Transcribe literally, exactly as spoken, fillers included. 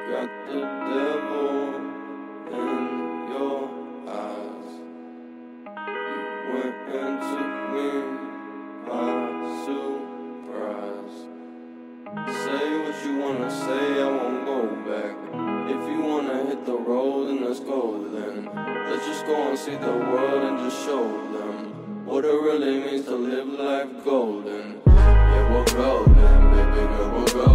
got the devil in your eyes. You went and took me by surprise. Say what you wanna say, I won't go back. If you wanna hit the road, then let's go then. Let's just go and see the world and just show them what it really means to live life golden. Yeah, we're golden, baby girl, we're golden.